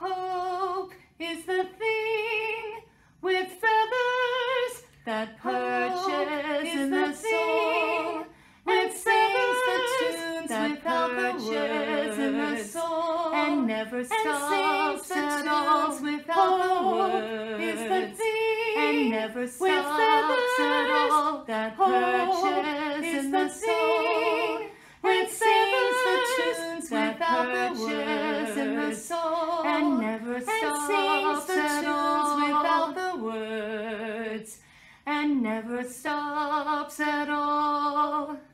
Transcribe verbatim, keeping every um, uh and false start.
Hope is the thing with feathers that perches in the soul and sings the tunes without the words in the soul and never stops at all without the words is the thing and never stops at all that perches in the soul and sings the tunes without the words in the soul and never stops at all without the words and never stops at all.